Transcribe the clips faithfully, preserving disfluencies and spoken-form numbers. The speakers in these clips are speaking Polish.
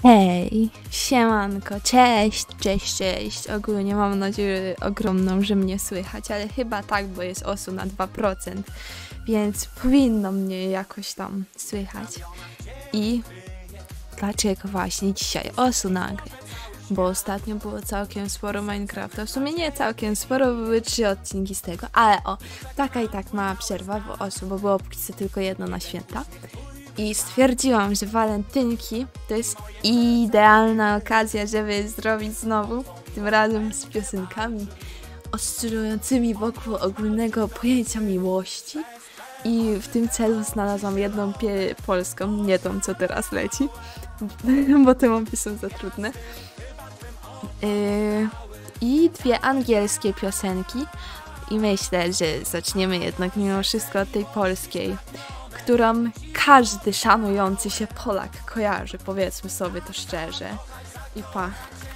Hej, siemanko, cześć, cześć, cześć. Ogólnie mam nadzieję ogromną, że mnie słychać, ale chyba tak, bo jest osób na dwa procent, więc powinno mnie jakoś tam słychać. I dlaczego właśnie dzisiaj osób nagle? Bo ostatnio było całkiem sporo Minecrafta, w sumie nie całkiem sporo, były trzy odcinki z tego, ale o, taka i tak mała przerwa, bo osób, bo było póki co tylko jedno na święta. I stwierdziłam, że walentynki to jest idealna okazja, żeby zrobić znowu, tym razem z piosenkami oscylującymi wokół ogólnego pojęcia miłości. I w tym celu znalazłam jedną polską, nie tą, co teraz leci, bo te mapy są za trudne. Yy, I dwie angielskie piosenki. I myślę, że zaczniemy jednak mimo wszystko od tej polskiej, którą każdy szanujący się Polak kojarzy, powiedzmy sobie to szczerze. I pa.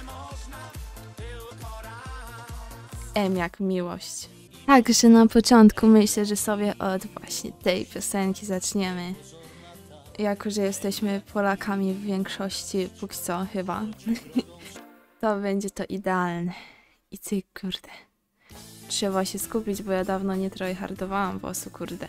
M jak miłość. Także na początku myślę, że sobie od właśnie tej piosenki zaczniemy. Jako że jesteśmy Polakami w większości, póki co chyba, to będzie to idealne. I ty, kurde. Trzeba się skupić, bo ja dawno nie tryhardowałam głosu, kurde.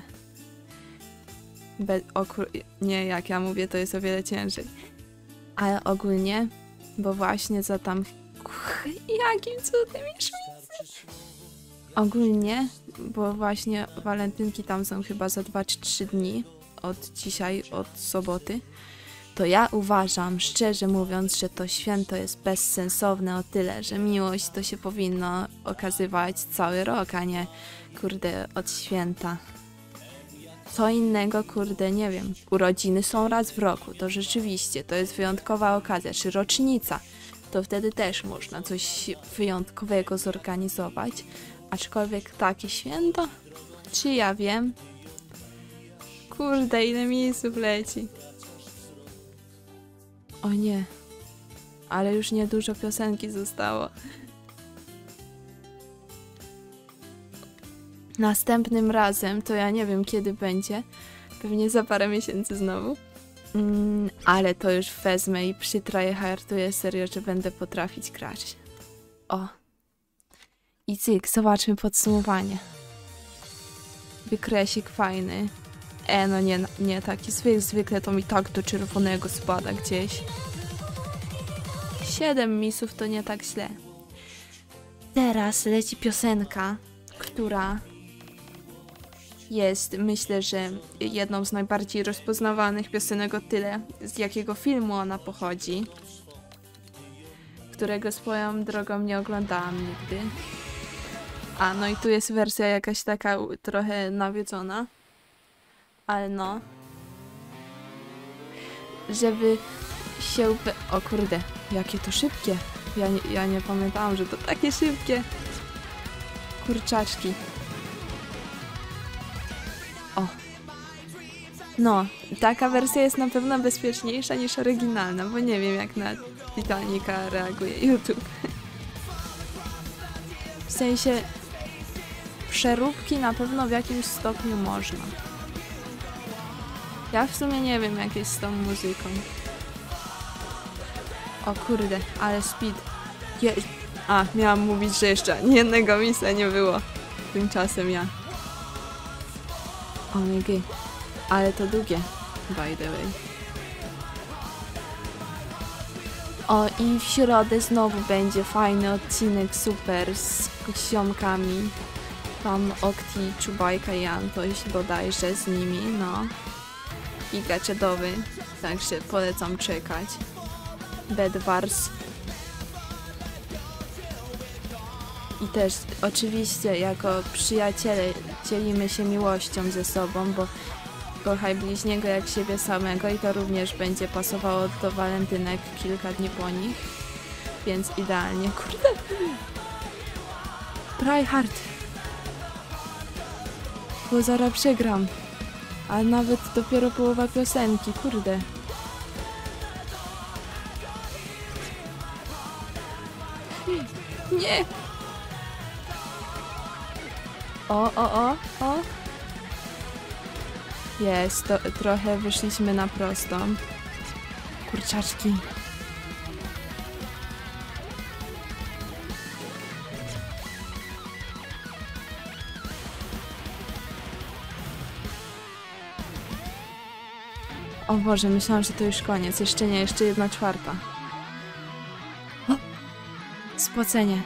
Be o kur nie, jak ja mówię, to jest o wiele ciężej. Ale ogólnie, bo właśnie za tam... Jakim cudem już widzę? Ogólnie, bo właśnie walentynki tam są chyba za dwa czy trzy dni od dzisiaj, od soboty, to ja uważam, szczerze mówiąc, że to święto jest bezsensowne o tyle, że miłość to się powinno okazywać cały rok, a nie, kurde, od święta. Co innego, kurde, nie wiem, urodziny są raz w roku, to rzeczywiście, to jest wyjątkowa okazja, czy rocznica, to wtedy też można coś wyjątkowego zorganizować, aczkolwiek takie święto, czy ja wiem? Kurde, ile miejsców leci. O nie, ale już niedużo piosenki zostało. Następnym razem, to ja nie wiem kiedy będzie, pewnie za parę miesięcy znowu, mm, ale to już wezmę i przy tryharduję serio, że będę potrafić grać. O. I cyk, zobaczmy podsumowanie. Wykresik fajny. E, no nie, nie taki zwykle, zwykle to mi tak do czerwonego spada gdzieś. Siedem misów to nie tak źle. Teraz leci piosenka, która jest, myślę, że jedną z najbardziej rozpoznawalnych piosenek o tyle, z jakiego filmu ona pochodzi, którego swoją drogą nie oglądałam nigdy. A, no i tu jest wersja jakaś taka trochę nawiedzona, ale no, żeby się... O kurde, jakie to szybkie. Ja nie, ja nie pamiętałam, że to takie szybkie. Kurczaczki. O. No, taka wersja jest na pewno bezpieczniejsza niż oryginalna, bo nie wiem jak na Titanica reaguje YouTube. W sensie przeróbki na pewno w jakimś stopniu można. Ja w sumie nie wiem jak jest z tą muzyką. O kurde, ale speed. Je A, miałam mówić, że jeszcze ani jednego misa nie było. Tymczasem ja. Omega. Ale to długie, by the way. O, i w środę znowu będzie fajny odcinek, super, z ziomkami. Tam Okti, Czubajka i Antoś bodajże z nimi, no. I gadżetowy, także polecam czekać. Bedwars. I też oczywiście jako przyjaciele dzielimy się miłością ze sobą, bo kochaj bliźniego jak siebie samego i to również będzie pasowało do walentynek kilka dni po nich. Więc idealnie, kurde. Try hard. Bo zaraz przegram. A nawet dopiero połowa piosenki, kurde. Nie! O, o, o, o! Jest, to trochę wyszliśmy na prostą. Kurczaczki. O Boże, myślałam, że to już koniec. Jeszcze nie, jeszcze jedna czwarta. O! Spocenie.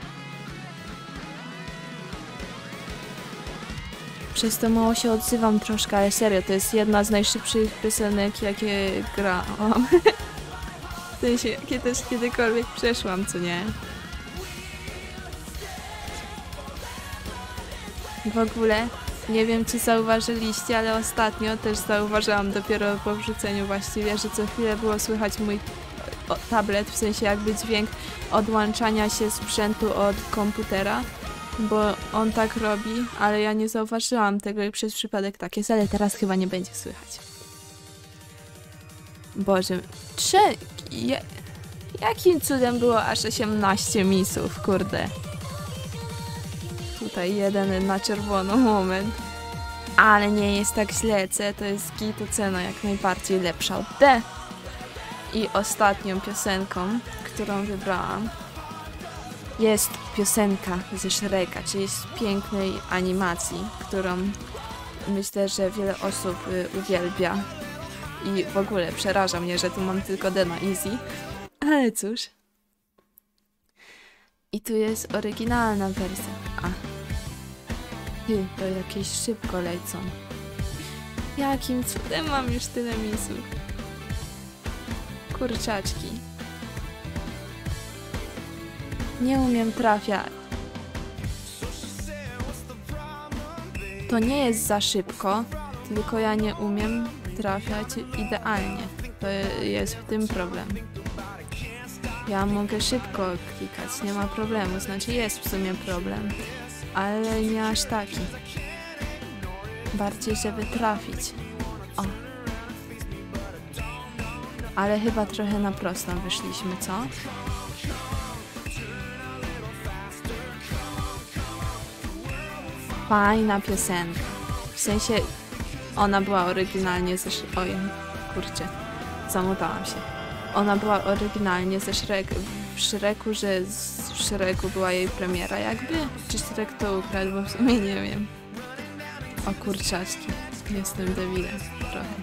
Przez to mało się odzywam troszkę, ale serio, to jest jedna z najszybszych piosenek, jakie grałam. W sensie, jakie też kiedykolwiek przeszłam, co nie? W ogóle, nie wiem czy zauważyliście, ale ostatnio też zauważyłam dopiero po wrzuceniu właściwie, że co chwilę było słychać mój o, tablet, w sensie jakby dźwięk odłączania się sprzętu od komputera. Bo on tak robi, ale ja nie zauważyłam tego i przez przypadek tak jest, ale teraz chyba nie będzie słychać. Boże, cze... Ja... Jakim cudem było aż osiemnaście misów, kurde. Tutaj jeden na czerwono moment. Ale nie jest tak źle, C to jest G, to cena jak najbardziej lepsza od D. I ostatnią piosenką, którą wybrałam, jest piosenka ze Shreka, czyli z pięknej animacji, którą myślę, że wiele osób y, uwielbia. I w ogóle przeraża mnie, że tu mam tylko D na easy. Ale cóż. I tu jest oryginalna wersja. A. Ty, to jakieś szybko lecą. Jakim cudem mam już tyle misów? Kurczaczki. Nie umiem trafiać. To nie jest za szybko, tylko ja nie umiem trafiać idealnie. To jest w tym problem. Ja mogę szybko klikać, nie ma problemu, znaczy jest w sumie problem, ale nie aż taki. Bardziej, żeby trafić. O. Ale chyba trochę na prostą wyszliśmy, co? Fajna piosenka. W sensie ona była oryginalnie ze... Oj, kurczę, zamotałam się. Ona była oryginalnie ze Shrek... w Shreku, że z Shreku była jej premiera jakby? Czy Shrek to ukradł, bo w sumie nie wiem. O kurczaczki, jestem debilem trochę.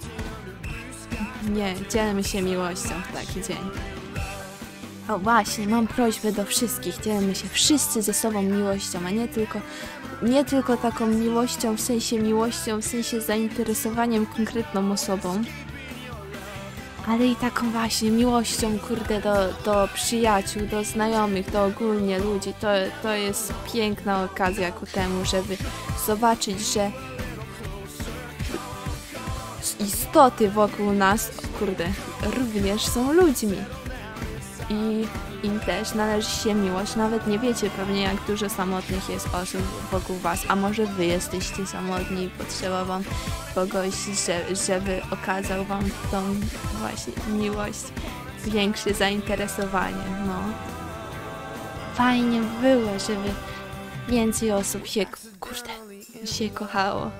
Nie, dzielmy się miłością w taki dzień. O właśnie, mam prośbę do wszystkich, dzielmy się wszyscy ze sobą miłością, a nie tylko, nie tylko taką miłością, w sensie miłością, w sensie zainteresowaniem konkretną osobą, ale i taką właśnie miłością, kurde, do, do przyjaciół, do znajomych, do ogólnie ludzi. To, to jest piękna okazja ku temu, żeby zobaczyć, że istoty wokół nas, kurde, również są ludźmi. I im też należy się miłość. Nawet nie wiecie pewnie, jak dużo samotnych jest osób wokół was, a może wy jesteście samotni i potrzeba wam kogoś, że, żeby okazał wam tą właśnie miłość, większe zainteresowanie, no. Fajnie było, żeby więcej osób się, kurde, się kochało.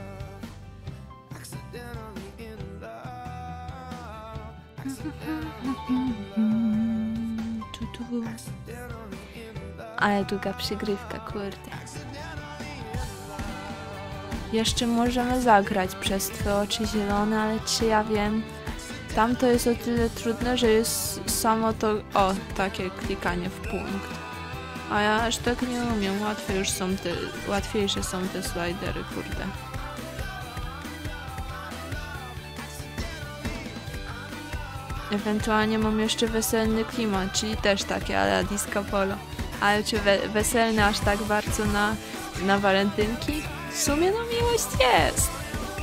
Ale długa przygrywka, kurde. Jeszcze możemy zagrać przez twoje oczy zielone, ale czy ja wiem? Tam to jest o tyle trudne, że jest samo to... O, takie klikanie w punkt. A ja aż tak nie umiem. Łatwe już są te... Łatwiejsze są te slidery, kurde. Ewentualnie mam jeszcze weselny klimat, czyli też takie a la disco polo. Ale czy we weselny aż tak bardzo na, na walentynki? W sumie no miłość jest.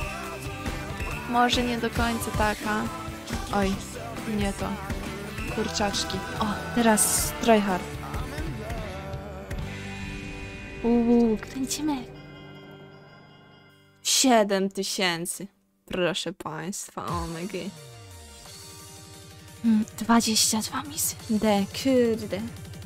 Może nie do końca taka. Oj, nie to. Kurczaczki. O, teraz tryhard. Uuu, kręcimy. Siedem tysięcy. Proszę państwa, oh my god. Hmm, dwadzieścia dwa misy. De, kurde.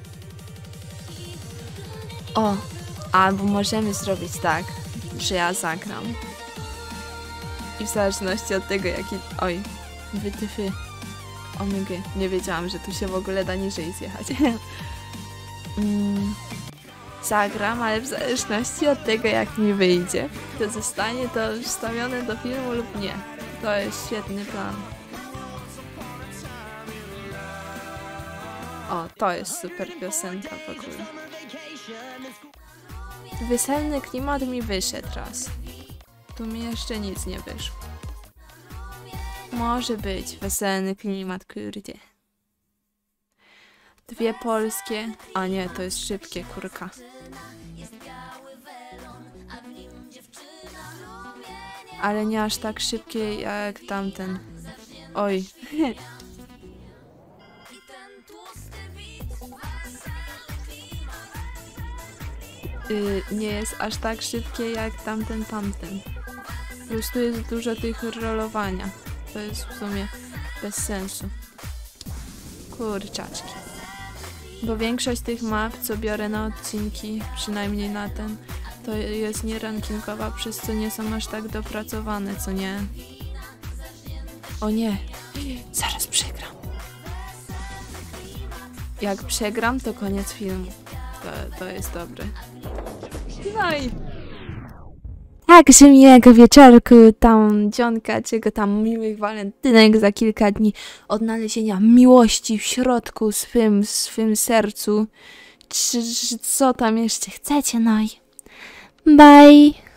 O, albo możemy zrobić tak, że ja zagram. I w zależności od tego, jaki... Oj, wytyfy. Omega, nie wiedziałam, że tu się w ogóle da niżej zjechać. mm, zagram, ale w zależności od tego, jak mi wyjdzie, to zostanie to wstawione do filmu lub nie. To jest świetny plan. O, to jest super piosenka w ogóle. Weselny klimat mi wyszedł raz. Tu mi jeszcze nic nie wyszło. Może być weselny klimat, kurde. Dwie polskie. A nie, to jest szybkie, kurka. Ale nie aż tak szybkie jak tamten. Oj. Yy, nie jest aż tak szybkie jak tamten, tamten. Po prostu jest dużo tych rolowania. To jest w sumie bez sensu. Kurczaczki. Bo większość tych map, co biorę na odcinki, przynajmniej na ten, to jest nierankingowa, przez co nie są aż tak dopracowane, co nie? O nie, zaraz przegram. Jak przegram, to koniec filmu. To, to jest dobre. No i... Także miłego wieczorku, tam dzionka, czego tam miłych walentynek za kilka dni, odnalezienia miłości w środku swym, swym sercu. Czy, czy co tam jeszcze chcecie, no i bye!